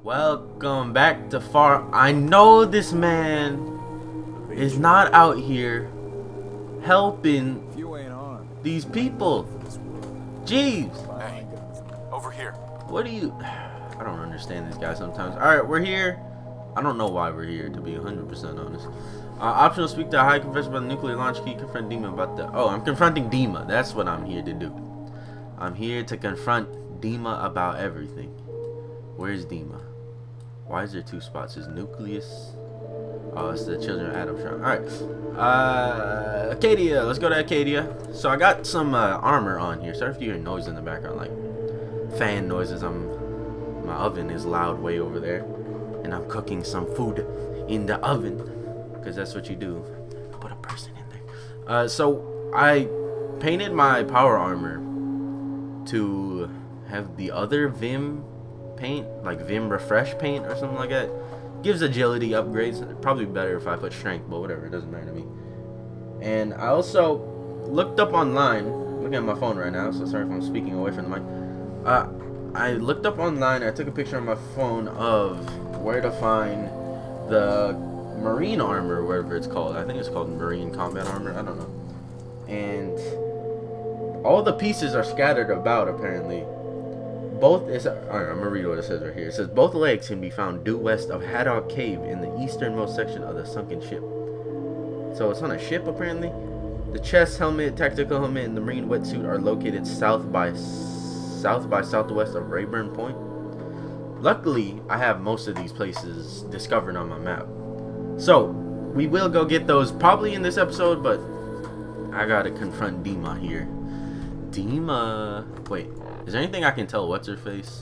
Welcome back to Far. I know this man is not out here helping these people. Jeez. Hey, over here. What do you... I don't understand this guy sometimes. Alright, we're here. I don't know why we're here, to be 100% honest. Optional, speak to a high confessor about the nuclear launch key. Confront Dima about the... Oh, I'm confronting Dima. That's what I'm here to do. I'm here to confront Dima about everything. Where's Dima? Why is there two spots? His nucleus. Oh, it's the children of Adam Shrine. Alright. Acadia. Let's go to Acadia. So I got some armor on here. Sorry if you hear noise in the background, like fan noises. My oven is loud way over there. And I'm cooking some food in the oven. Because that's what you do. Put a person in there. So I painted my power armor to have the other Vim paint, like Vim refresh paint or something like that. Gives agility upgrades. Probably better if I put strength, but whatever, it doesn't matter to me. And I also looked up online. Looking at my phone right now, so sorry if I'm speaking away from the mic. I looked up online. I took a picture on my phone of where to find the marine armor, whatever it's called. I think it's called marine combat armor. I don't know. And all the pieces are scattered about apparently. Alright, I'm gonna read what it says right here. It says both legs can be found due west of Haddock Cave in the easternmost section of the sunken ship. So it's on a ship apparently. The chest, helmet, tactical helmet, and the marine wetsuit are located south by southwest of Rayburn Point. Luckily, I have most of these places discovered on my map. So we will go get those probably in this episode, but I gotta confront Dima here. Dima, wait. Is there anything I can tell? What's her face?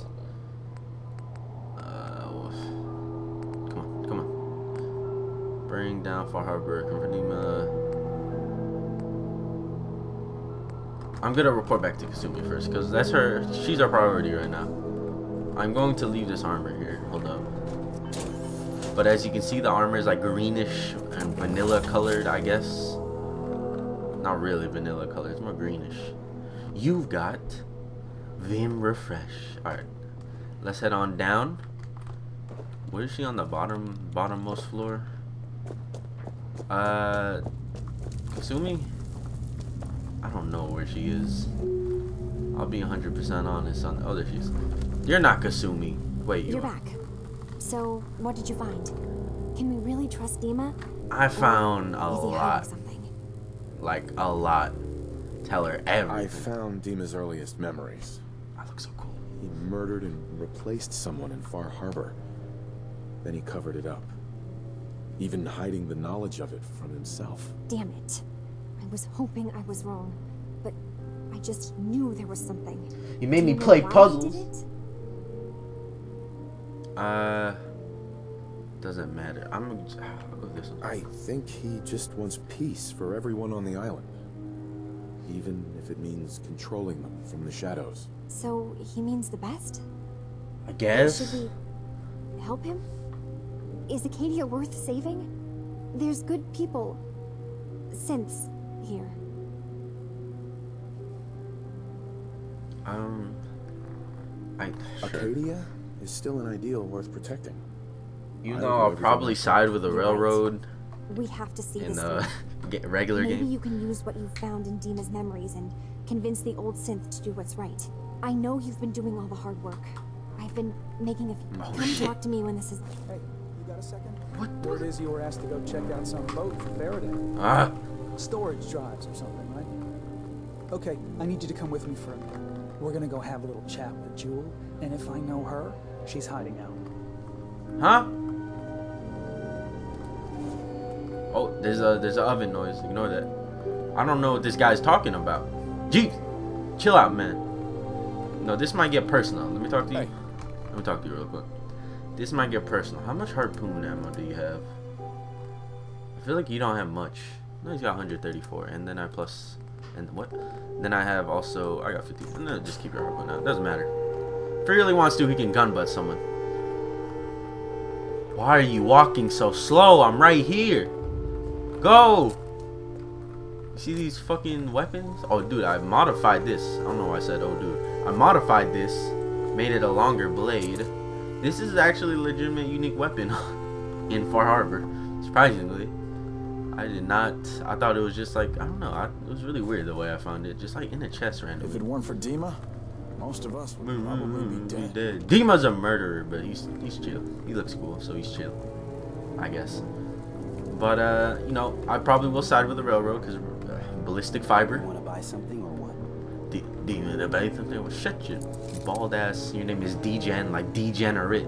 Come on. Bring down Far Harbor. I'm gonna report back to Kasumi first, because that's her. She's our priority right now. I'm going to leave this armor here. Hold up. But as you can see, the armor is like greenish and vanilla colored, I guess. Not really vanilla colored. It's more greenish. You've got Vim refresh. Alright, let's head on down. Where is she? On the bottommost floor? Kasumi? I don't know where she is. I'll be 100% honest on. Oh, there she is. You're not Kasumi. Wait, you're back. So, what did you find? Can we really trust Dima? I found a lot. Like a lot. Tell her everything. I found Dima's earliest memories. I look so cool. He murdered and replaced someone in Far Harbor. Then he covered it up, even hiding the knowledge of it from himself. Damn it. I was hoping I was wrong, but I just knew there was something. You made me play puzzles. Doesn't matter. I think he just wants peace for everyone on the island. Even if it means controlling them from the shadows. So, he means the best? I guess. Should we help him? Is Acadia worth saving? There's good people. Synths here. Sure. Acadia is still an ideal worth protecting. You know, I'll probably side with the railroad. We have to see in this the regular game. Maybe you can use what you found in Dima's memories and convince the old synth to do what's right. I know you've been doing all the hard work. I've been making a few. Come talk to me when this is. Hey, you got a second? What? Word is you were asked to go check out some boat for Faraday. Storage drives or something, right? Okay, I need you to come with me for a minute. We're gonna go have a little chat with Jewel, and if I know her, she's hiding out. Huh? Oh, there's a oven noise. Ignore that. I don't know what this guy's talking about. Jeez, chill out, man. No, this might get personal. Let me talk to you. Hey. Let me talk to you real quick. This might get personal. How much harpoon ammo do you have? I feel like you don't have much. No, he's got 134, and then Then I have also. I got 50. No, just keep your harpoon out. Doesn't matter. If he really wants to, he can gun butt someone. Why are you walking so slow? I'm right here. Go! You see these fucking weapons? Oh, dude, I modified this. I don't know why I said, oh, dude. I modified this, made it a longer blade, This is actually a legitimate unique weapon in Far Harbor, surprisingly. I thought it was just like, I don't know, it was really weird the way I found it, just like in the chest randomly. If it weren't for Dima, most of us would probably be dead. Dima's a murderer, but he's chill. He looks cool, so he's chill, I guess. But you know, I probably will side with the railroad because ballistic fiber. You want to buy something or what? Dima to buy something? Well, shut your bald ass. Your name is Degen, like degenerate.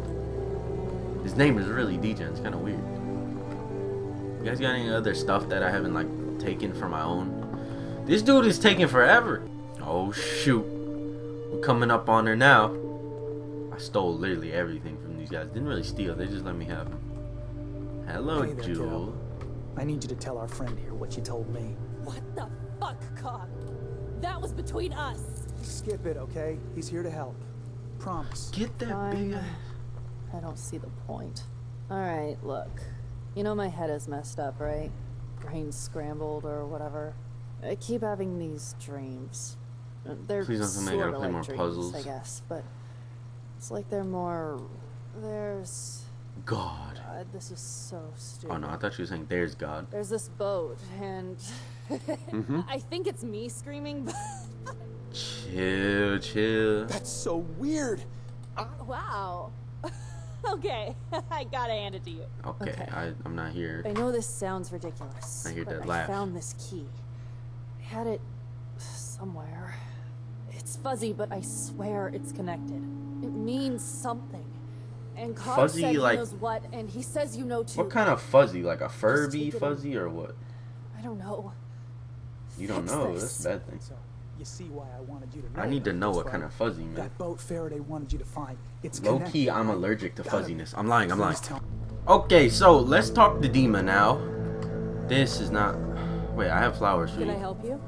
His name is really Degen. It's kind of weird. You guys got any other stuff that I haven't like taken for my own? This dude is taking forever. Oh shoot, we're coming up on her now. I stole literally everything from these guys. Didn't really steal. They just let me have them. Hello, Hey there, Jewel. kiddo. I need you to tell our friend here what you told me. What the fuck, Cog? That was between us. Skip it, okay? He's here to help. Promise. Get that big ass. I don't see the point. Alright, look. You know my head is messed up, right? Brain scrambled or whatever. I keep having these dreams. They're Please don't tell me I gotta sorta play like more dreams, puzzles. I guess, but it's like they're more... There's... God. this is so stupid. Oh no, I thought you were saying there's God. There's this boat, and I think it's me screaming, but... Chill. That's so weird. Wow. Okay, I gotta hand it to you. Okay, I'm not here. I know this sounds ridiculous, I hear but that I laugh. found this key. I had it somewhere. It's fuzzy, but I swear it's connected. It means something. And Carl Fuzzy, said he like- knows what, and he says you know too. What kind of fuzzy? Like a Furby take it fuzzy or what? I don't know. You don't Fix know. this. That's a bad thing. So, you see why I wanted you to know. I need to know That's what right. kind of fuzzy, man. That boat Faraday wanted you to find. It's Low connected. key, I'm allergic to Gotta fuzziness. I'm lying. I'm lying. Please tell- Okay, so let's talk to Dima now. This is not. Wait, I have flowers for Can you. I help you?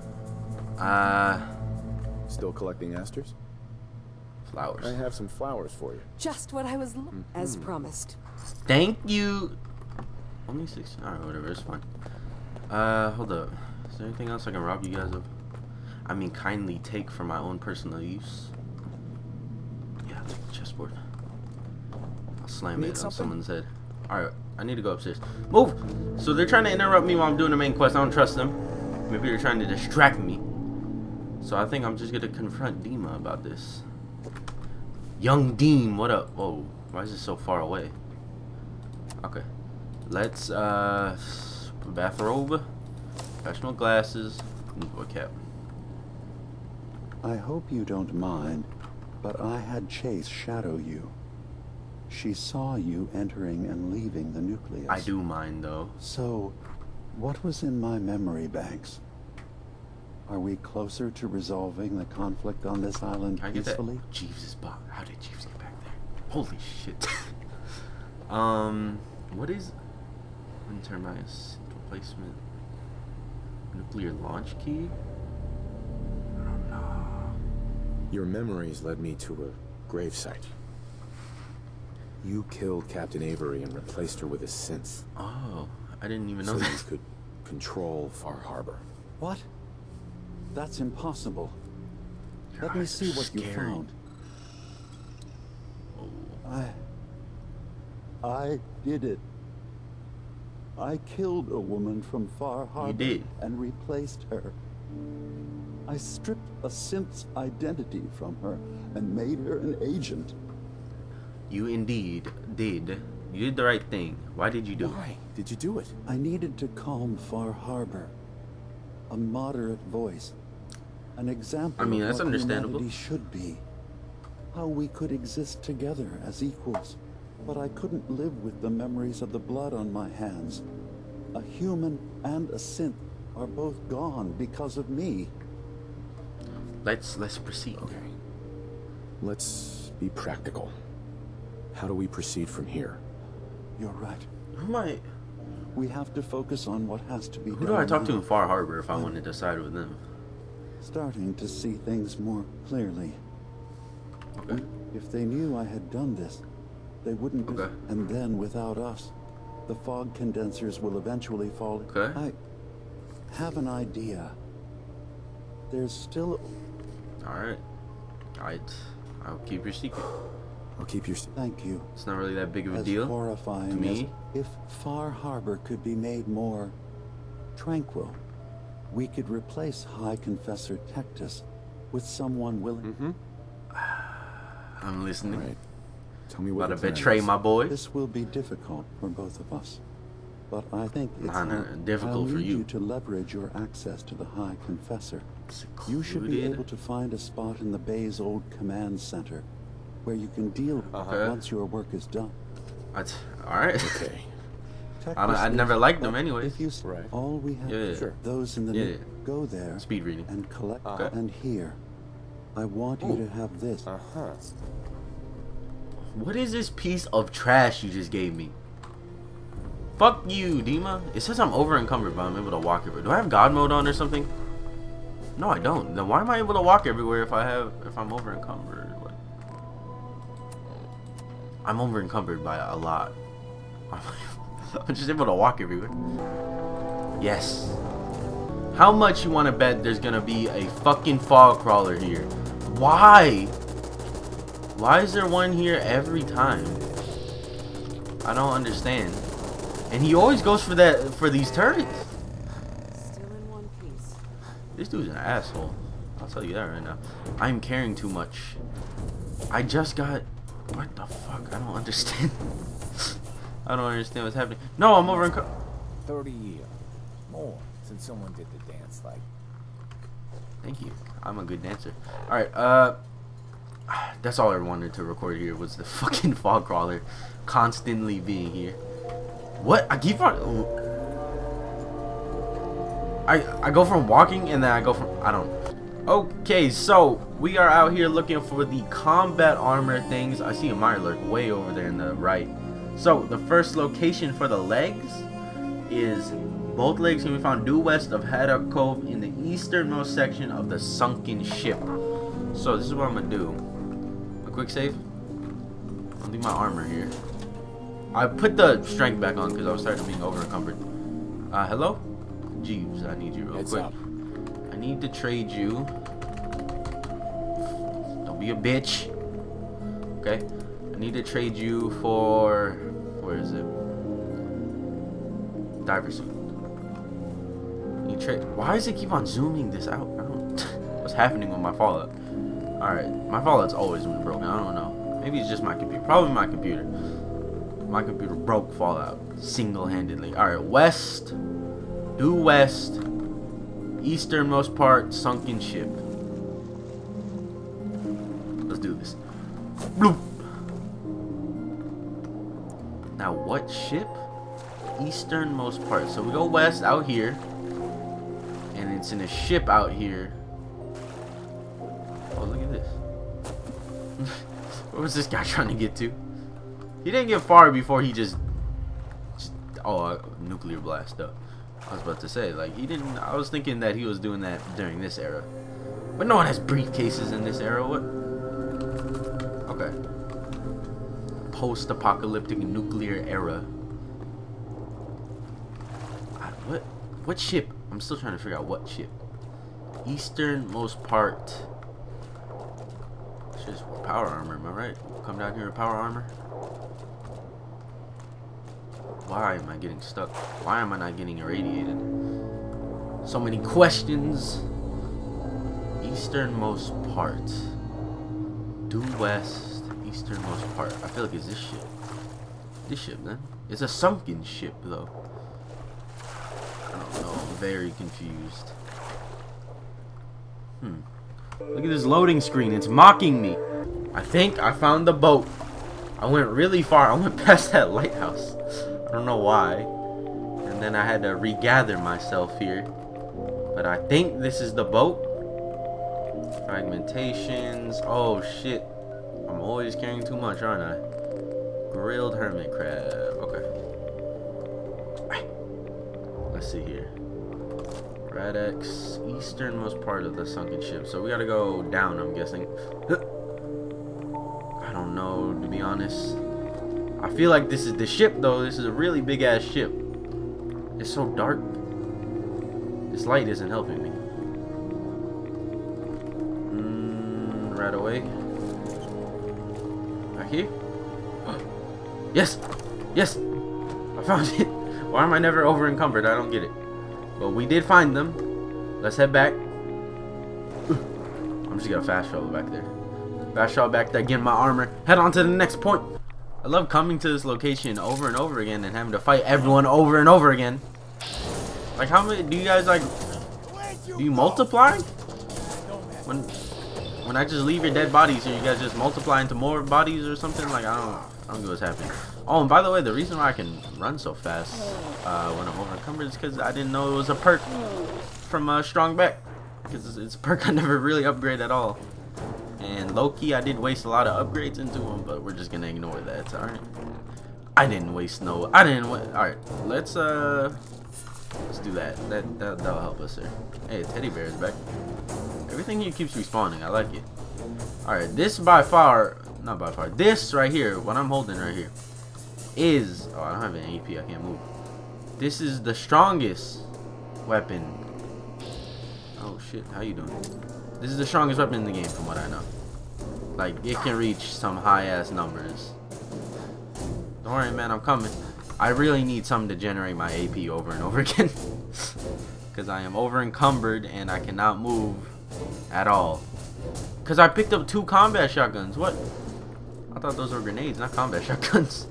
Still collecting asters? Flowers. I have some flowers for you. Just what I was as promised. Thank you. Only 6. Alright, whatever. It's fine. Hold up. Is there anything else I can rob you guys of? I mean, kindly take for my own personal use. Yeah, I'll take the chessboard. I'll slam Need it on something? someone's head. Alright, I need to go upstairs. Move! So they're trying to interrupt me while I'm doing the main quest. I don't trust them. Maybe they're trying to distract me. So I think I'm just gonna confront Dima about this. Young Deem, what up? Whoa, why is it so far away? Okay. Let's, bathrobe, professional glasses, a cap. I hope you don't mind, but I had Chase shadow you. She saw you entering and leaving the nucleus. I do mind, though. So, what was in my memory banks? Are we closer to resolving the conflict on this island Can I get that? peacefully? Jeeves' box. How did Jeeves get back there? Holy shit. What is Wintermice replacement? Nuclear launch key? I don't know. Your memories led me to a gravesite. You killed Captain Avery and replaced her with a synth, Oh, I didn't even know so you that. could control Far Harbor. What? That's impossible. Let me God, see what you scary. found. Oh. I did it. I killed a woman from Far Harbor did. and replaced her. I stripped a synth's identity from her and made her an agent. You indeed did. You did the right thing. Why did you do it? Why did you do it? I needed to calm Far Harbor. A moderate voice. An example I mean, of that's what understandable. humanity should be. How we could exist together as equals. But I couldn't live with the memories of the blood on my hands. A human and a synth are both gone because of me. Let's proceed. Okay. Let's be practical. How do we proceed from here? You're right. Who am I? We have to focus on what has to be Who done. do I talk to now. in Far Harbor if I want to decide with them? Starting to see things more clearly. Okay. If they knew I had done this, they wouldn't. Okay. And then, without us, the fog condensers will eventually fall. Okay. I have an idea. There's still. All right. I'll keep your secret. I'll keep your... Thank you. It's not really that big of a As deal horrifying to me. as if Far Harbor could be made more tranquil, we could replace High Confessor Tectus with someone willing. I'm listening. All right. Tell me what About to the plan betray is. my boy. This will be difficult for both of us, but I think it's No, difficult I'll for need you. to leverage your access to the High Confessor. You should be Secluded? able to find a spot in the Bay's old command center where you can deal Okay. once your work is done. Alright. Okay. I never liked them anyway. If you Right. all we have, Yeah. Sure. those in the Yeah. go there Speed reading. and collect Okay. and hear. I want you to have this. What is this piece of trash you just gave me? Fuck you, Dima. It says I'm over encumbered, but I'm able to walk everywhere. Do I have God mode on or something? No, I don't. Then why am I able to walk everywhere if I'm over encumbered? What? I'm over encumbered by a lot. I'm just able to walk everywhere. Yes. How much you want to bet there's gonna be a fucking fog crawler here? Why? Why is there one here every time? I don't understand. And he always goes for these turrets. Still in one piece. This dude's an asshole. I'll tell you that right now. I'm caring too much. I just got... What the fuck? I don't understand. I don't understand what's happening. No, I'm over in... 30 years. More since someone did the dance like. Thank you. I'm a good dancer. Alright, that's all I wanted to record here was the fucking fog crawler constantly being here. What? I keep on... I go from walking and then I go from... I don't... Okay, so we are out here looking for the combat armor things. I see a Mirelurk way over there in the right. So the first location for the legs is... Both legs can be found due west of Haddock Cove in the easternmost section of the sunken ship. So this is what I'm gonna do. A quick save. I'll leave my armor here. I put the strength back on because I was starting being over encumbered. Hello? Jeeves, I need you real quick. I need to trade you. Don't be a bitch. Okay? I need to trade you for... Where is it? Diver suit. Why does it keep on zooming this out? I don't... What's happening with my Fallout? Alright, my Fallout's always been broken. I don't know. Maybe it's just my computer. Probably my computer. My computer broke Fallout single-handedly. Alright, west. Due west. Easternmost part, sunken ship. Let's do this. Bloop. Now, what ship? Easternmost part. So we go west out here. And it's in a ship out here. Oh, look at this. Where was this guy trying to get to? He didn't get far before he just oh, nuclear blast up. I was about to say, like, he didn't... I was thinking that he was doing that during this era. But no one has briefcases in this era. What? Okay. Post-apocalyptic nuclear era. What ship? I'm still trying to figure out what ship. Easternmost part. It's just power armor, am I right? Come down here with power armor. Why am I getting stuck? Why am I not getting irradiated? So many questions. Easternmost part. Due west. Easternmost part. I feel like it's this ship. This ship, then. It's a sunken ship, though. I don't know. I'm very confused. Look at this loading screen. It's mocking me. I think I found the boat. I went really far. I went past that lighthouse. I don't know why. And then I had to regather myself here. But I think this is the boat. Fragmentations. Oh, shit. I'm always carrying too much, aren't I? Grilled hermit crab. Okay. Let's see here. Radex, easternmost part of the sunken ship. So we gotta go down, I'm guessing. I don't know, to be honest. I feel like this is the ship, though. This is a really big ass ship. It's so dark. This light isn't helping me. Right away. I here? Yes! Yes! I found it! Why am I never over encumbered? I don't get it. But we did find them. Let's head back. I'm just gonna fast travel back there. Fast travel back there, get my armor. Head on to the next point. I love coming to this location over and over again and having to fight everyone over and over again. Like, how many do you guys like? Do you multiply? When I just leave your dead bodies here, you guys just multiply into more bodies or something? Like, I don't get what's happening. Oh, and by the way, the reason why I can run so fast when I'm over encumbered is because I didn't know it was a perk from Strong Back. Because it's a perk I never really upgrade at all. And low-key, I did waste a lot of upgrades into them, but we're just gonna ignore that. All right. I didn't waste no. I didn't. All right. Let's do that. That'll help us there. Hey, teddy bear is back. Everything here keeps respawning. I like it. All right. This by far, not by far. This right here, what I'm holding right here, is. Oh, I don't have an AP. I can't move. This is the strongest weapon. Oh shit. How you doing? This is the strongest weapon in the game, from what I know. Like, it can reach some high-ass numbers. Don't worry, man, I'm coming. I really need something to generate my AP over and over again. Because I am over-encumbered, and I cannot move at all. Because I picked up 2 combat shotguns. What? I thought those were grenades, not combat shotguns.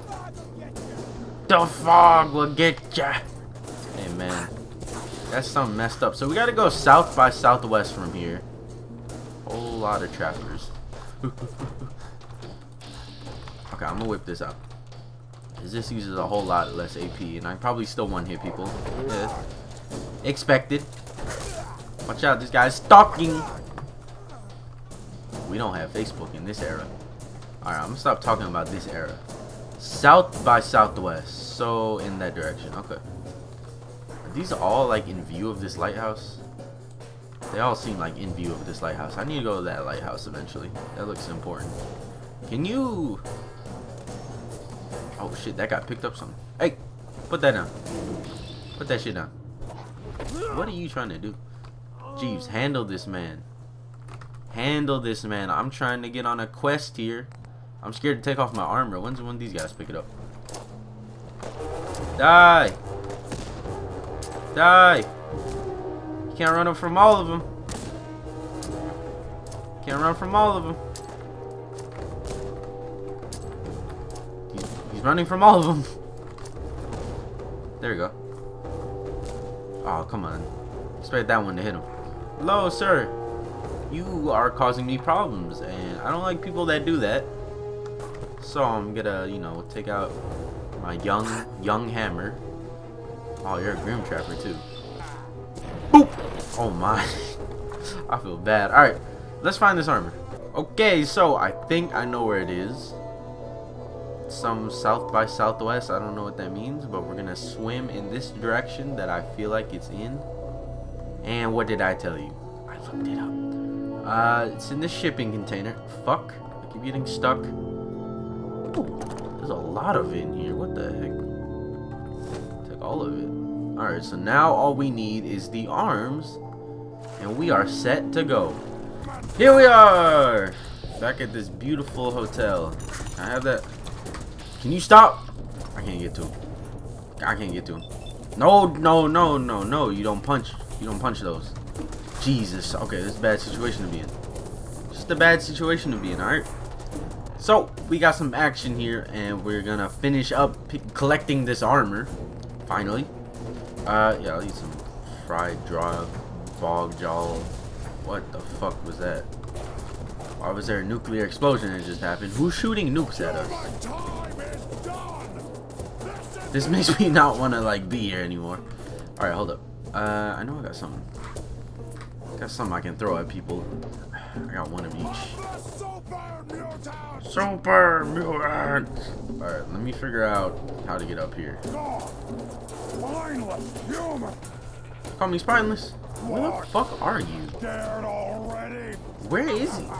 The fog will get ya. Hey, man. That's something messed up. So we gotta go south by southwest from here. Whole lot of trappers. Okay, I'm gonna whip this out. Cause this uses a whole lot less AP, and I probably still one-hit people. Yeah. Expected. Watch out, this guy's stalking. We don't have Facebook in this era. Alright, I'm gonna stop talking about this era. South by southwest. So in that direction. Okay. These are all like in view of this lighthouse. They all seem like in view of this lighthouse. I need to go to that lighthouse eventually. That looks important. Can you... Oh shit, that guy picked up something. Hey, put that down. Put that shit down. What are you trying to do? Jeeves, handle this man. Handle this man. I'm trying to get on a quest here. I'm scared to take off my armor. When's one of these guys pick it up? Die! Die! You can't run up from all of them. Can't run from all of them. He's running from all of them. There you go. Oh, come on. Expect that one to hit him. Hello, sir. You are causing me problems, and I don't like people that do that. So I'm gonna, you know, take out my young hammer. Oh, you're a Grim Trapper too. Boop! Oh my. I feel bad. Alright, let's find this armor. Okay, so I think I know where it is. Some south by southwest. I don't know what that means, but we're gonna swim in this direction that I feel like it's in. And what did I tell you? I looked it up. It's in the shipping container. Fuck. I keep getting stuck. Ooh, there's a lot of it in here. What the heck? Take all of it. Alright, so now all we need is the arms, and we are set to go. Here we are! Back at this beautiful hotel. I have that. Can you stop? I can't get to him. I can't get to him. No, no, no, no, no. You don't punch. You don't punch those. Jesus. Okay, this is a bad situation to be in. Just a bad situation to be in, alright? So, we got some action here, and we're gonna finish up collecting this armor. Finally. Yeah, I'll eat some fried bog jaw. What the fuck was that? Why was there a nuclear explosion that just happened? Who's shooting nukes at us? This makes me not want to like be here anymore. Alright, hold up. I know I got something. Got something I can throw at people. I got one of each. Super mutant! Alright, let me figure out how to get up here. Call me spineless. Where the fuck are you? Where is he?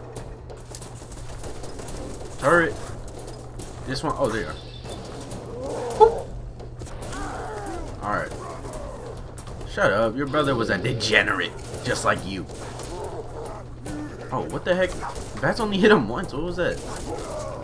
Turret. This one. Oh, there you are. Alright. Shut up. Your brother was a degenerate. Just like you. Oh, what the heck? Bats only hit him once. What was that?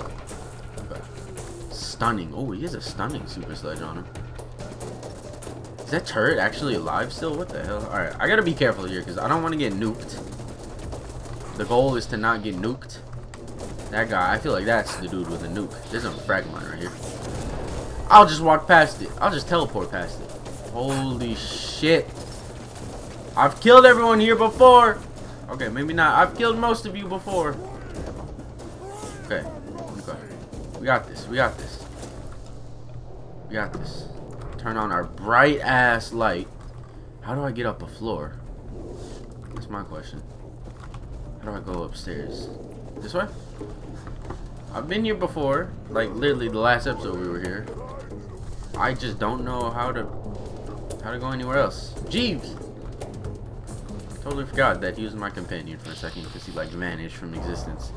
stunning. Oh, he has a stunning super sledge on him. Is that turret actually alive still? What the hell? Alright, I gotta be careful here because I don't want to get nuked. The goal is to not get nuked. That guy, I feel like that's the dude with a nuke. There's a frag mine right here. I'll just walk past it. I'll just teleport past it. Holy shit. I've killed everyone here before. Okay, maybe not. I've killed most of you before. Okay. We got this. We got this. We got this. Turn on our bright ass light. How do I get up a floor? That's my question. How do I go upstairs? This way? I've been here before. Like literally the last episode we were here. I just don't know how to go anywhere else. Jeeves! Totally forgot that he was my companion for a second because he like vanished from existence.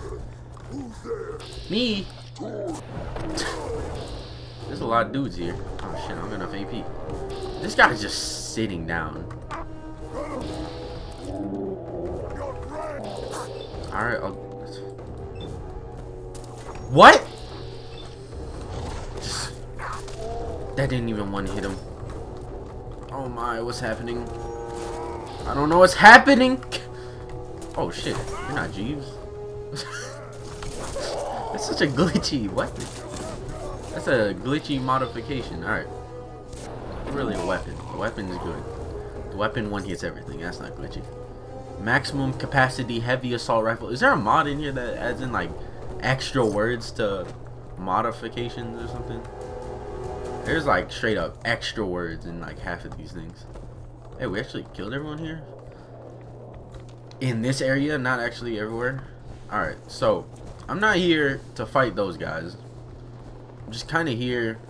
Me? There's a lot of dudes here. Oh shit, I don't got enough AP. This guy's just sitting down. Alright, what? That didn't even one hit him. Oh my, what's happening? I don't know what's happening. Oh shit, you're not Jeeves. That's such a glitchy weapon. That's a glitchy modification. Alright. Really a weapon. The weapon is good. The weapon one hits everything. That's not glitchy. Maximum capacity heavy assault rifle. Is there a mod in here that adds in like extra words to modifications or something? There's like straight up extra words in like half of these things. Hey, we actually killed everyone here? In this area, not actually everywhere? Alright, so I'm not here to fight those guys. I'm just kind of here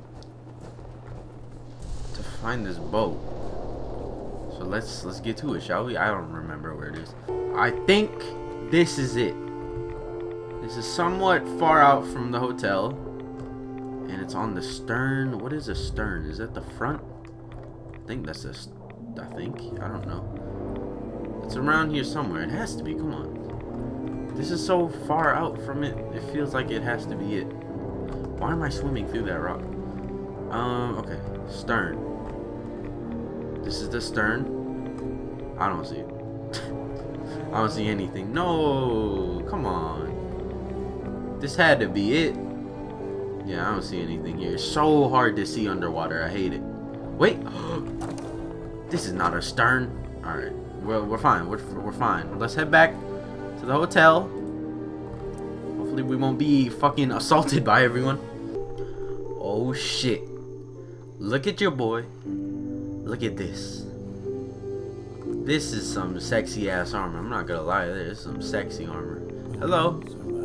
to find this boat. So let's get to it, shall we? I don't remember where it is. I think this is it. This is somewhat far out from the hotel. And it's on the stern. What is a stern? Is that the front? I think that's a... I don't know. It's around here somewhere. It has to be. Come on. This is so far out from it. It feels like it has to be it. Why am I swimming through that rock? Okay. Stern. This is the stern. I don't see it. I don't see anything. No. Come on. This had to be it. Yeah, I don't see anything here. It's so hard to see underwater. I hate it. Wait. This is not a stern. Alright. Well, we're fine. We're fine. Let's head back to the hotel. Hopefully we won't be fucking assaulted by everyone. Oh shit. Look at your boy. Look at this. This is some sexy ass armor. I'm not gonna lie. There's some sexy armor. Hello.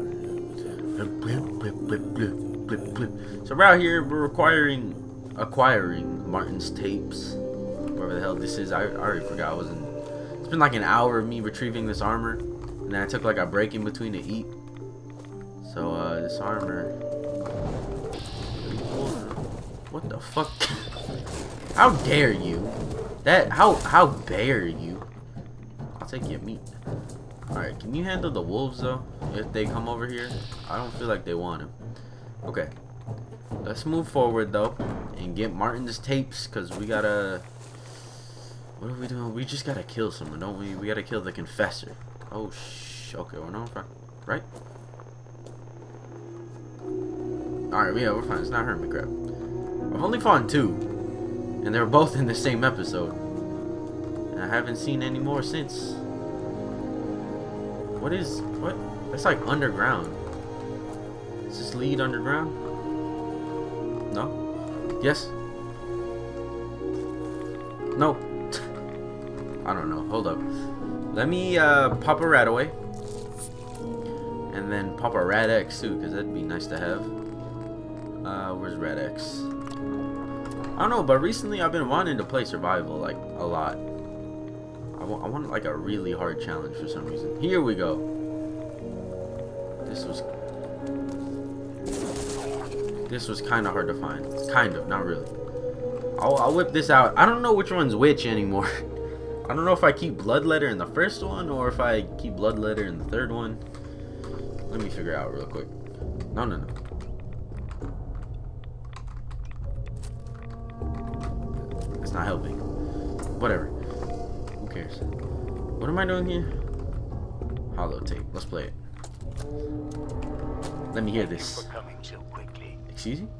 So we're out here. We're acquiring Martin's tapes. Whatever the hell this is. I already forgot. It's been like an hour of me retrieving this armor, and then I took like a break in between to eat. So this armor. What the fuck? How dare you? How dare you? I'll take your meat. Alright, can you handle the wolves though? If they come over here? I don't feel like they want him. Okay. Let's move forward though and get Martin's tapes, because we gotta... What are we doing? We just gotta kill someone, don't we? We gotta kill the confessor. Oh okay, we're not fine. Right? Alright, yeah, we're fine. It's not hurting me, crap. I've only fought 2. And they're both in the same episode. And I haven't seen any more since. What? That's like underground. Does this lead underground? No? Yes? No. I don't know. Hold up. Let me pop a rat away. And then pop a Rad X too, because that'd be nice to have. Where's Rad X? I don't know, but recently I've been wanting to play survival like a lot. I want like a really hard challenge for some reason. Here we go. This was kind of hard to find. Kind of, not really. I'll whip this out. I don't know which one's which anymore. I don't know if I keep Bloodletter in the first one or if I keep Bloodletter in the third one. Let me figure out real quick. No. not helping. Whatever. Who cares? What am I doing here? Holotape. Let's play it. Let me hear this. Thank you for coming so quickly. Excuse you?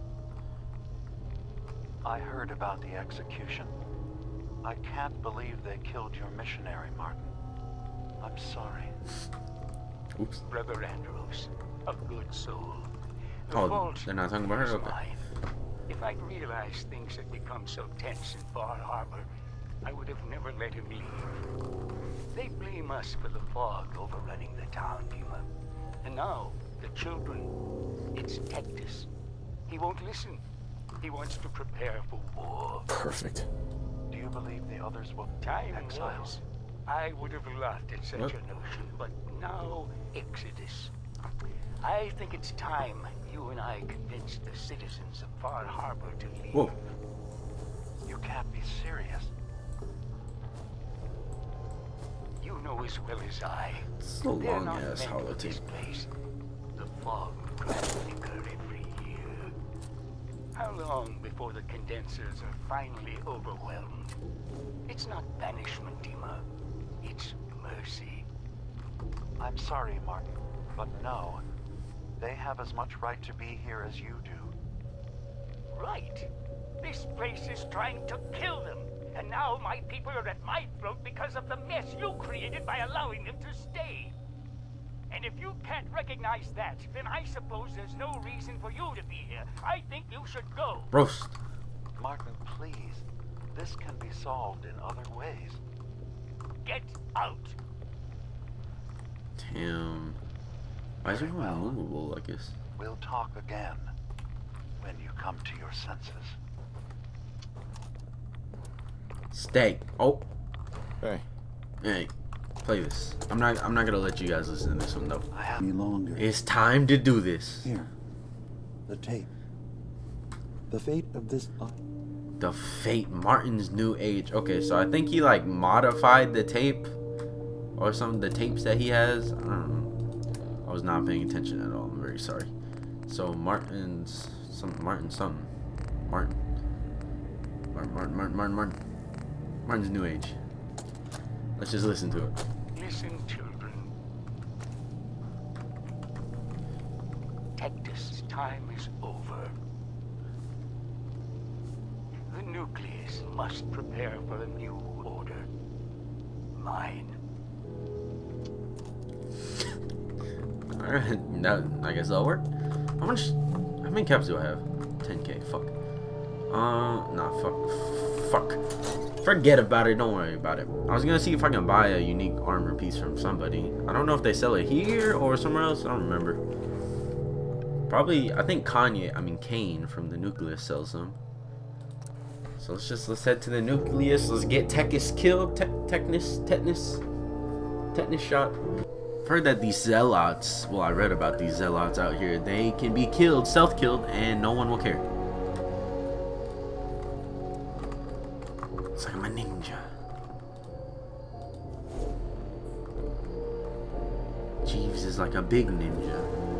I heard about the execution. I can't believe they killed your missionary, Martin. I'm sorry. Oops. Brother Andrews, a good soul. The Oh, fault they're not talking about her? is Okay. mine. If I'd realized things had become so tense in Far Harbor, I would have never let him leave. They blame us for the fog overrunning the town, Dima. And now, the children, it's Tectus. He won't listen. He wants to prepare for war. Perfect. Do you believe the others will Time exile? was. I would have laughed at such What? a notion, but now, Exodus. I think it's time you and I convince the citizens of Far Harbor to leave. Whoa. You can't be serious. You know as well as I. It's a They're long not ass meant for this holotape. place. The fog grows thicker every year. How long before the condensers are finally overwhelmed? It's not banishment, Dima. It's mercy. I'm sorry, Martin, but no. They have as much right to be here as you do. Right. This place is trying to kill them. And now my people are at my throat because of the mess you created by allowing them to stay. And if you can't recognize that, then I suppose there's no reason for you to be here. I think you should go. Roast. Martin, please. This can be solved in other ways. Get out. Damn. Why is everyone unmovable like this? We'll talk again when you come to your senses. Stay. Oh. Hey. Hey. Play this. I'm not gonna let you guys listen to this one though. Any longer. It's time to do this. Here. The tape. The fate of this. The Fate, Martin's New Age. Okay, so I think he like modified the tape or some of the tapes that he has. I don't know. I was not paying attention at all. I'm very sorry. So Martin's New Age. Let's just listen to it. Listen, children. Tectus' time is over. The nucleus must prepare for a new order. Mine. Alright, I guess that'll work. How many caps do I have? 10k, fuck. Nah, fuck. Forget about it, don't worry about it. I was gonna see if I can buy a unique armor piece from somebody. I don't know if they sell it here or somewhere else, I don't remember. Probably, I think Kane from the Nucleus sells them. So let's head to the Nucleus. Let's get Tectus killed. Tetanus shot. I've heard that these zealots, well, I read about these zealots out here. They can be killed, stealth killed, and no one will care. It's like I'm a ninja. Jeeves is like a big ninja.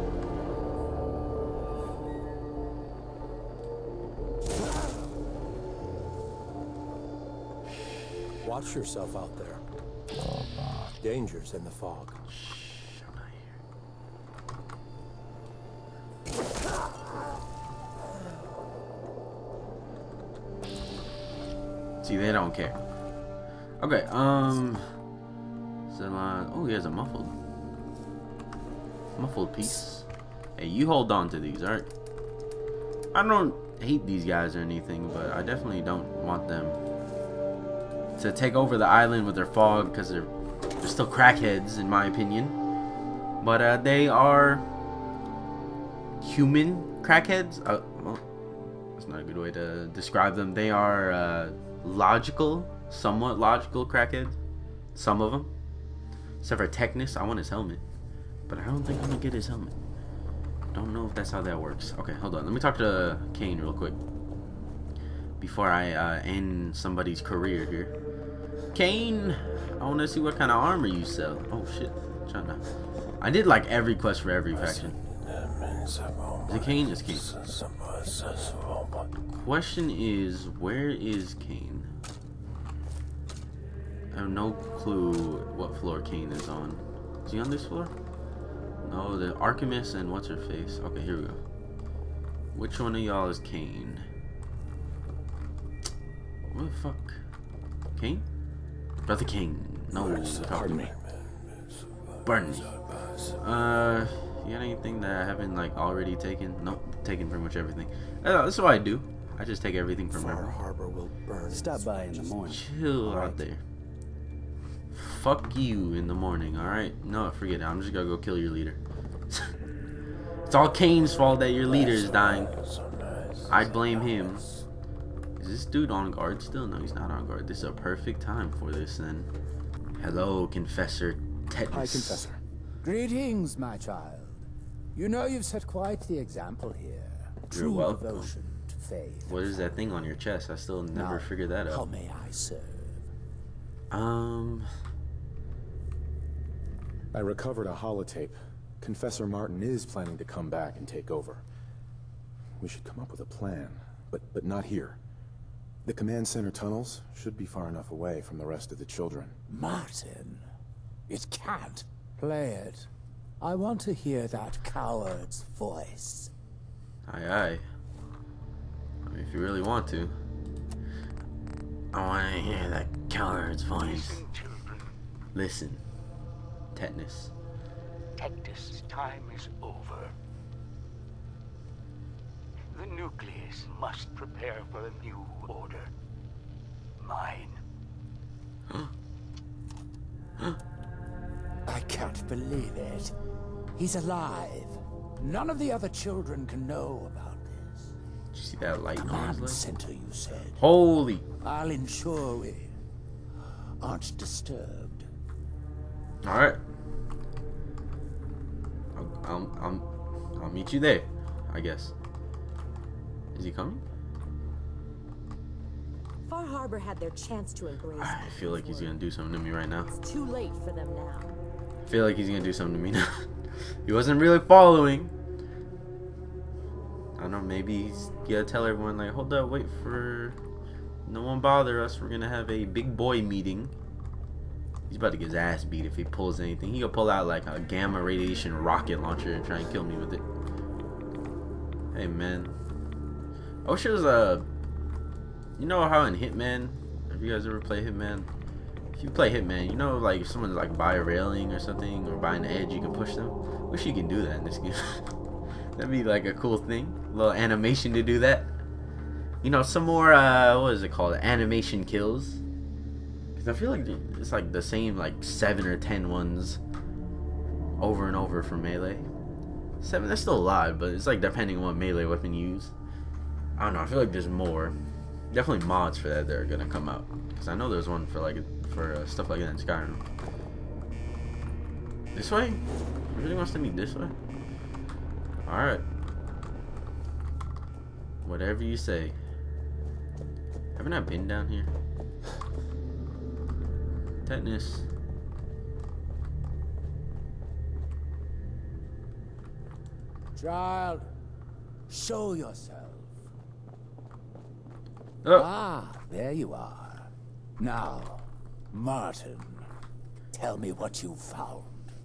Watch yourself out there. Dangers in the fog. Shh, I'm not here. See, they don't care. Okay, Zilon. Oh, he has a muffled piece. Hey, you hold on to these, alright? I don't hate these guys or anything, but I definitely don't want them to take over the island with their fog, because they're still crackheads in my opinion. But they are human crackheads. Well, that's not a good way to describe them. They are somewhat logical crackheads. Some of them, except for Tectus. I want his helmet, but I don't think I'm gonna get his helmet. Don't know if that's how that works. Okay, hold on. Let me talk to Kane real quick before I end somebody's career here. Kane, I want to see what kind of armor you sell. Oh shit, China. I did like every quest for every faction. Is it Kane? It's Kane. Question is, where is Kane? I have no clue what floor Kane is on. Is he on this floor? No, the Archimus and what's her face. Okay, here we go. Which one of y'all is Kane? What the fuck? Kane? Brother Kane. No, pardon me. Barney. You got anything that I haven't like already taken? Nope, taken pretty much everything. That's what I do. I just take everything from Far Harbor will burn. Stop by in the morning. Chill out there. Fuck you in the morning, alright? No, forget it. I'm just gonna go kill your leader. It's all Kane's fault that your leader is dying. I'd blame him. Is this dude on guard still? No, he's not on guard. This is a perfect time for this then. Hello, Confessor Tetanus. Hi, Confessor. Greetings, my child. You know you've set quite the example here. You're welcome. Devotion to faith. What is that thing on your chest? I still never figured that out. How may I serve? I recovered a holotape. Confessor Martin is planning to come back and take over. We should come up with a plan, but not here. The command center tunnels should be far enough away from the rest of the children. Martin, it can't. Play it. I want to hear that coward's voice. Aye, aye. I mean, if you really want to. I want to hear that coward's voice. Listen, Tetanus. Tetanus, time is over. The nucleus must prepare for a new order. Mine. I can't believe it. He's alive. None of the other children can know about this. Did you see that light? Command center, you said. Holy. I'll ensure we aren't disturbed. All right. I'll meet you there, I guess. Is he coming? Far Harbor had their chance to embrace. I feel like he's gonna do something to me right now. It's too late for them now. I feel like he's gonna do something to me now. He wasn't really following. I don't know, maybe he's gonna tell everyone like, hold up, wait for no one bother us. We're gonna have a big boy meeting. He's about to get his ass beat if he pulls anything. He could pull out like a gamma radiation rocket launcher and try and kill me with it. Hey man. I wish there was a, you know how in Hitman, have you guys ever played Hitman? If you play Hitman, you know like if someone's like by a railing or something or by an edge, you can push them. Wish you can do that in this game. That'd be like a cool thing, a little animation to do that. You know, some more what is it called, animation kills. Cause I feel like it's like the same like 7 or 10 ones over and over for Melee. 7, that's still a lot, but it's like depending on what Melee weapon you use. I don't know, I feel like there's more. Definitely mods for that are gonna come out. Cause I know there's one for like stuff like that in Skyrim. This way? He really wants to meet this way? Alright. Whatever you say. Haven't I been down here? Tetanus. Child, show yourself. Oh. Ah, there you are. Now, Martin, tell me what you found.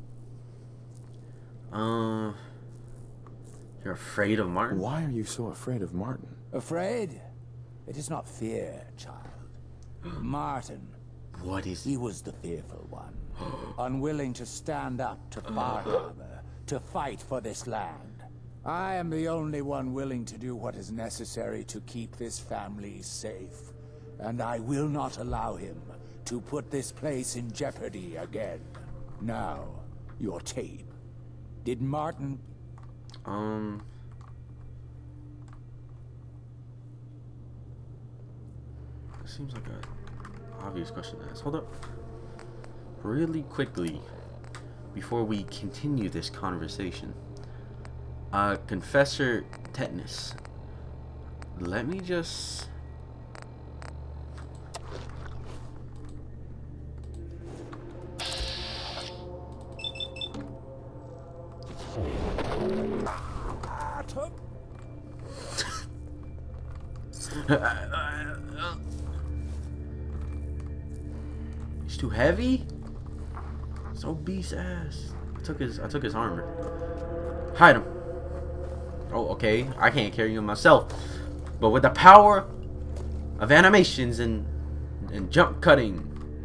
You're afraid of Martin? Why are you so afraid of Martin? Afraid? It is not fear, child. Martin. What is he? Was the fearful one. Unwilling to stand up to Far Harbor, to fight for this land. I am the only one willing to do what is necessary to keep this family safe. And I will not allow him to put this place in jeopardy again. Now, your tape. Did Martin... It seems like a obvious question to ask. Hold up. Really quickly, before we continue this conversation. Confessor Tetanus. Let me just... too heavy. So beast ass. I took his armor. Hide him. Oh, okay. I can't carry him myself. But with the power of animations and jump cutting,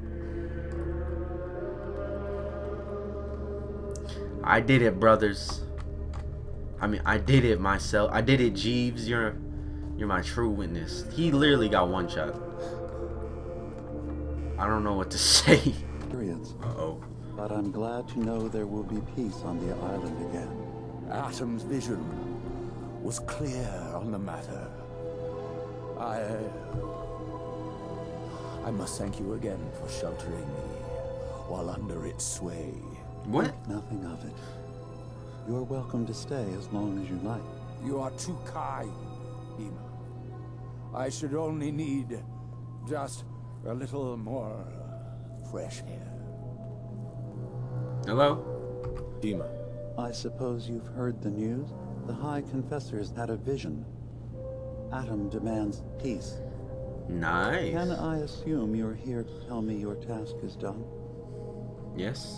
I did it, brothers. I mean, I did it myself. I did it, Jeeves. You're my true witness. He literally got one shot. I don't know what to say. Uh-oh. But I'm glad to know there will be peace on the island again. Atom's vision was clear on the matter. I must thank you again for sheltering me while under its sway. What? Think nothing of it. You're welcome to stay as long as you like. You are too kind, Dima. I should only need just a little more fresh air. Hello? Dima. I suppose you've heard the news? The High Confessor's had a vision. Atom demands peace. Nice. Can I assume you're here to tell me your task is done? Yes.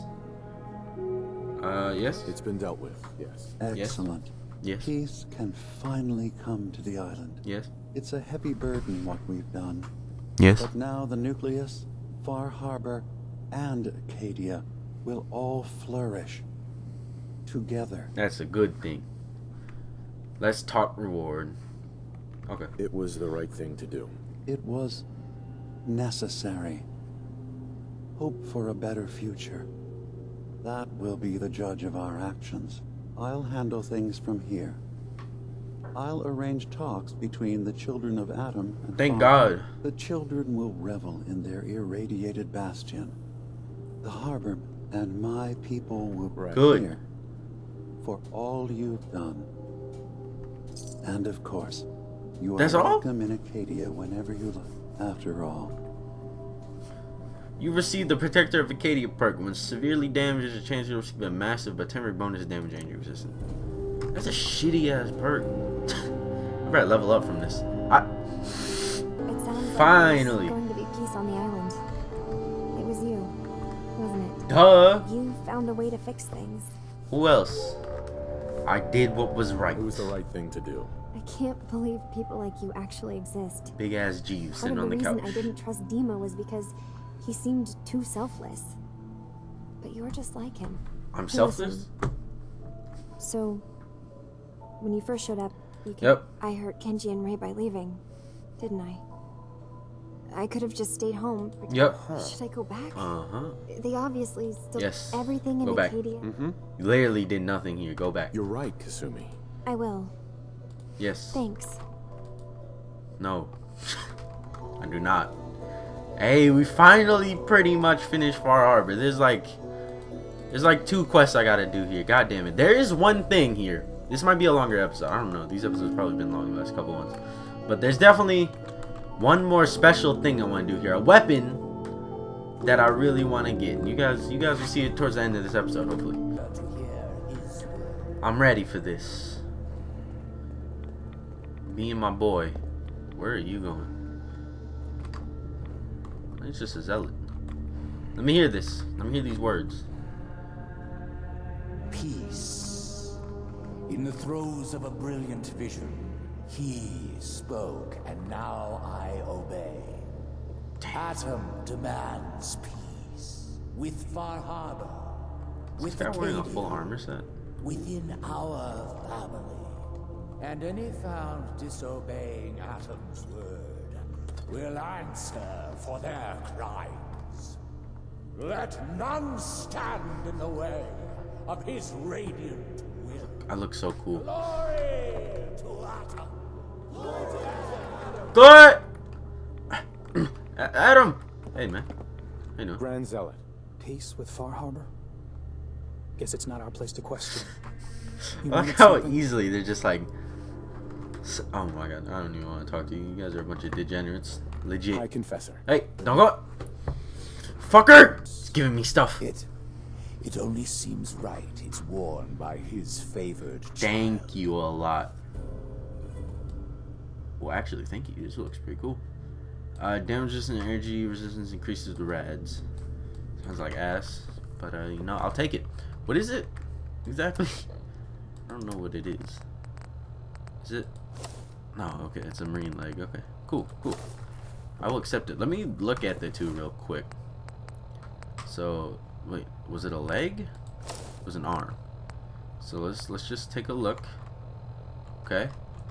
Yes. It's been dealt with, yes. Excellent. Yes. Peace can finally come to the island. Yes. It's a heavy burden what we've done. Yes. But now the Nucleus, Far Harbor, and Acadia will all flourish together. That's a good thing. Let's talk reward. Okay. It was the right thing to do. It was necessary. Hope for a better future. That will be the judge of our actions. I'll handle things from here. I'll arrange talks between the children of Atom and Thank Father. God. The children will revel in their irradiated bastion. The harbor and my people will be here for all you've done. And of course, you are welcome in Acadia whenever you like. After all, you receive the Protector of Acadia perk. When severely damaged, a chance to receive a massive but temporary bonus damage and you're resistant. That's a shitty ass perk. I better level up from this. It sounds Finally. Like there's going to be peace on the island. It was you, wasn't it? Duh. You found a way to fix things. Who else? I did what was right. It was the right thing to do. I can't believe people like you actually exist. Big ass Jeeves sitting Part on of the the couch. reason I didn't trust Dima was because he seemed too selfless. But you're just like him. I'm Hey, selfless? listen. So, when you first showed up, Yep. I hurt Kenji and Ray by leaving, didn't I? I could have just stayed home. But Yep. Should I go back? Uh-huh. They obviously still Yes. everything in Go back. Acadia. You literally did nothing here. Go back. You're right, Kasumi. I will. Yes. Thanks. No. I do not. Hey, we finally pretty much finished Far Harbor. There's like 2 quests I gotta do here. God damn it. There is one thing here. This might be a longer episode. I don't know. These episodes probably been long the last couple ones. But there's definitely one more special thing I want to do here. A weapon that I really want to get. And you guys will see it towards the end of this episode, hopefully. I'm ready for this. Me and my boy. Where are you going? It's just a zealot. Let me hear this. Let me hear these words. Peace. In the throes of a brilliant vision, he spoke, and now I obey. Atom demands peace. With Far Harbor. With This guy wearing a Acadia, full armor set? within our family. And any found disobeying Atom's word will answer for their crimes. Let none stand in the way of his radiant will. I look so cool. Glory to Atom. Good. Adam. Hey man. Hey no. Grand Zealot. Peace with Far Harbor? Guess it's not our place to question. I like how easily they're just like, oh my god, I don't even want to talk to you. You guys are a bunch of degenerates. Legit. High Confessor. Hey, don't go. Fucker! It's giving me stuff. It only seems right it's worn by his favored child. Thank you a lot. Well, actually, thank you. This looks pretty cool. Damage resistance and energy resistance increases the rads. Sounds like ass, but you know, I'll take it. What is it exactly? I don't know what it is. Is it? No, okay, it's a marine leg. Okay, cool, cool. I will accept it. Let me look at the two real quick. So, wait, was it a leg? It was an arm. So let's just take a look. Okay.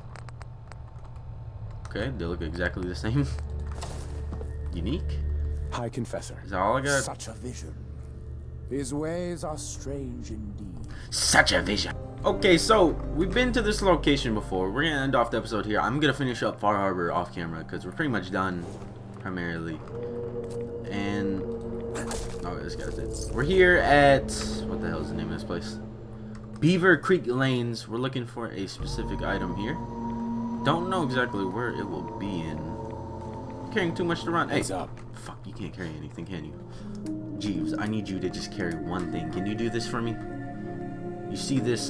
Okay, they look exactly the same. Unique. High Confessor. Is that all I got? Such a vision. His ways are strange indeed. Such a vision. Okay, so we've been to this location before. We're gonna end off the episode here. I'm gonna finish up Far Harbor off camera because we're pretty much done, primarily. And oh, this guy's it. We're here at what the hell is the name of this place? Beaver Creek Lanes. We're looking for a specific item here. Don't know exactly where it will be in. Carrying too much to run. Hey, up. Fuck, you can't carry anything, can you? Jeeves, I need you to just carry one thing. Can you do this for me? You see this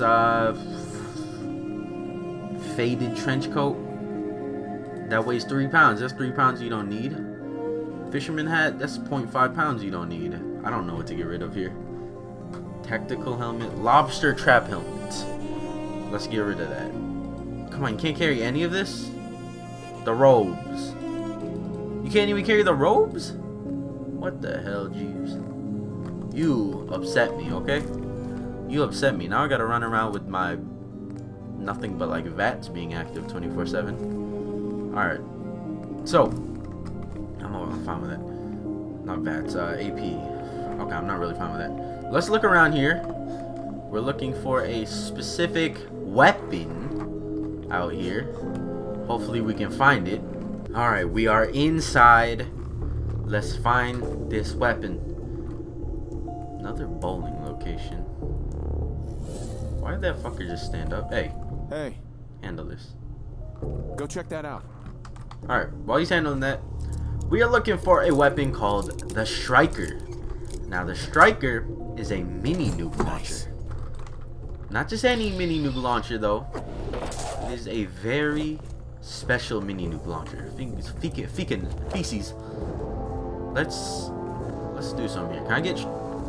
faded trench coat? That weighs 3 pounds. That's 3 pounds you don't need. Fisherman hat, that's 0.5 pounds you don't need. I don't know what to get rid of here. Tactical helmet, lobster trap helmet. Let's get rid of that. Come on, you can't carry any of this? The robes. You can't even carry the robes? What the hell, Jeeves? You upset me, okay? You upset me. Now I gotta run around with my nothing but like VATS being active 24/7. Alright. So, I'm fine with that. Not VATS, AP. Okay, I'm not really fine with that. Let's look around here. We're looking for a specific weapon out here. Hopefully we can find it. Alright, we are inside. Let's find this weapon. Another bowling location. Why did that fucker just stand up? Hey. Hey. Handle this. Go check that out. Alright, while he's handling that, we are looking for a weapon called the Striker. Now, the Striker is a mini nuke launcher. Not just any mini nuke launcher, though. It is a very special mini nuke launcher. Feces. Let's do some here. Can I get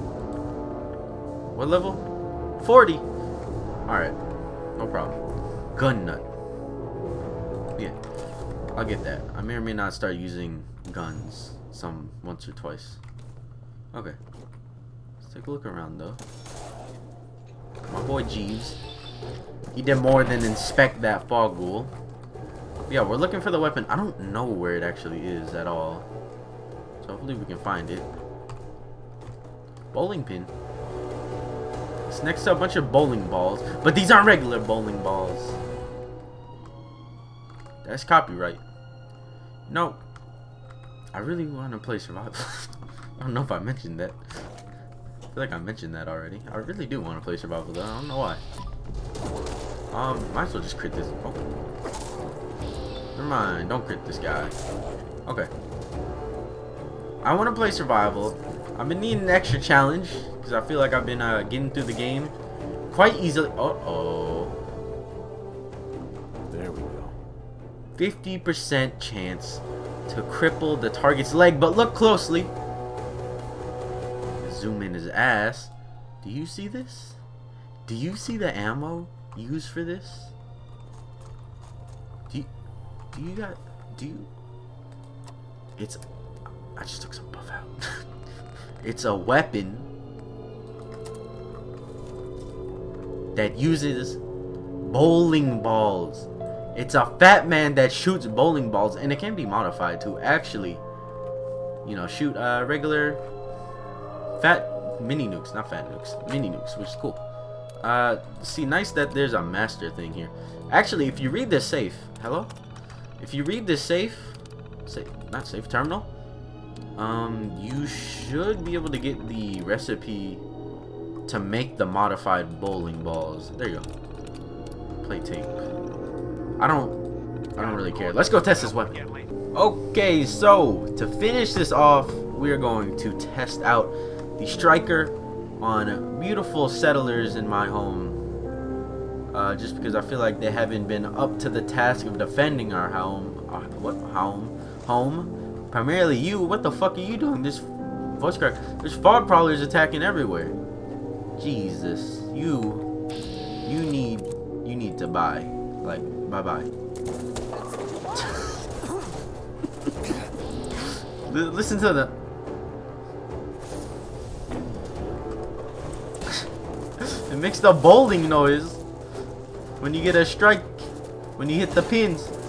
what level? 40. Alright, no problem. Gun nut. Yeah, I'll get that. I may or may not start using guns once or twice. Okay, let's take a look around though. My boy Jeeves, he did more than inspect that fog ghoul. Yeah, we're looking for the weapon. I don't know where it actually is at all, so hopefully we can find it. Bowling pin. It's next to a bunch of bowling balls, but these aren't regular bowling balls. That's copyright. No, I really want to play survival. I don't know if I mentioned that. I feel like I mentioned that already. I really do want to play survival though. I don't know why. Might as well just crit this. Oh. Never mind. Don't crit this guy. Okay. I want to play survival. I've been needing an extra challenge because I feel like I've been getting through the game quite easily. Uh-oh. There we go. 50% chance to cripple the target's leg, but look closely. Zoom in his ass. Do you see this? Do you see the ammo used for this? It's, I just took some buff out. It's a weapon that uses bowling balls. It's a fat man that shoots bowling balls, and it can be modified to actually, you know, shoot regular fat mini nukes, not fat nukes, mini nukes, which is cool. See, nice that there's a master thing here. Actually, if you read this safe, hello? If you read this safe, not safe, terminal, you should be able to get the recipe to make the modified bowling balls. There you go. Play tape. I don't really care. Let's go test this weapon. Okay, so to finish this off, we are going to test out the Striker on beautiful settlers in my home. Just because I feel like they haven't been up to the task of defending our home. Home? Primarily you. What the fuck are you doing? This Voice crack. There's fog prowlers attacking everywhere. Jesus, you need to buy. Like, bye-bye. Listen to the... It makes the bowling noise when you get a strike, when you hit the pins.